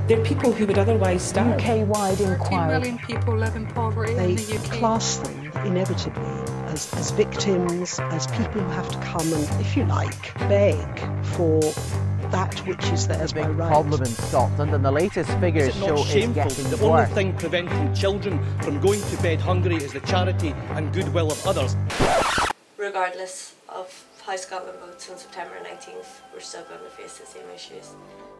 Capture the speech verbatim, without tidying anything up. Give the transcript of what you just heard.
They're people who would otherwise starve. U K-wide inquiry. thirteen million people live in poverty They in the U K. class them inevitably as, as victims, as people who have to come and, if you like, beg for that which is theirs by right. Problem in Scotland, and the latest figures Is it show not it's shameful? getting The worse. only thing preventing children from going to bed hungry is the charity and goodwill of others. Regardless of how Scotland votes on September nineteenth, we're still going to face the same issues.